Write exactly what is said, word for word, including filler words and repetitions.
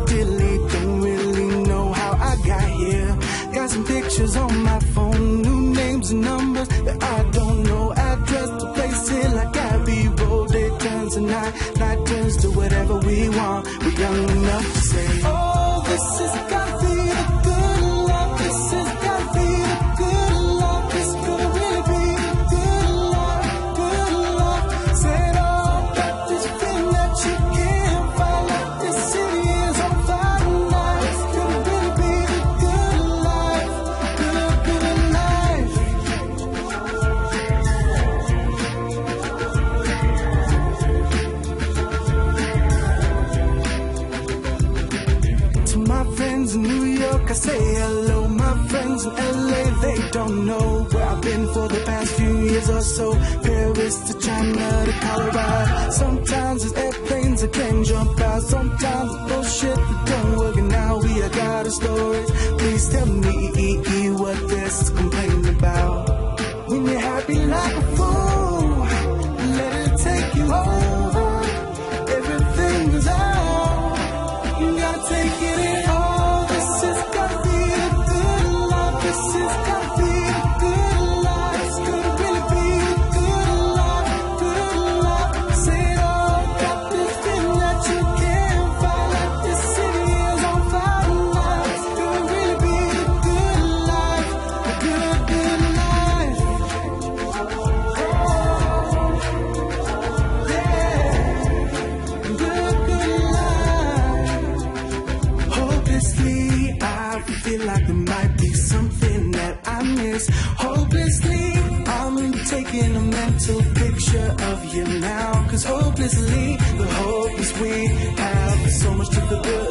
delete. Don't really know how I got here. Got some pictures on my phone, new names and numbers that I don't know. Address to place it like I be roll. Day turns to night, night turns to whatever we want. We're young enough to say, oh, this has gotta be the good love. This has gotta be the good love. This could really be the good love, good love. Said, oh, got this feeling that you can't find. Like this city is on fire tonight. This could really be the good life, good, good life. To my friends in New York, I say hello. My friends in L A, they don't know where I've been for the past few years or so. Paris to China to Colorado. Sometimes it's airplanes that can't jump out. Sometimes it's bullshit that don't work. And now we are got a story. Please tell me what this is complaining about. When you're happy like a fool, let it take you over. Everything is out. You gotta take it in. Oh, this has gotta be the good love. This has gotta be the good life. This could really be the good love, good love. Say it all, got this feeling that you can't find. Like this city is on fire tonight. This could really be the good life, the good, good life. Yeah, good, good life. Hopelessly, I feel like there might be something that I miss. Hopelessly, I'm taking a mental picture of you now. Cause hopelessly, the hope is we have so much to the good.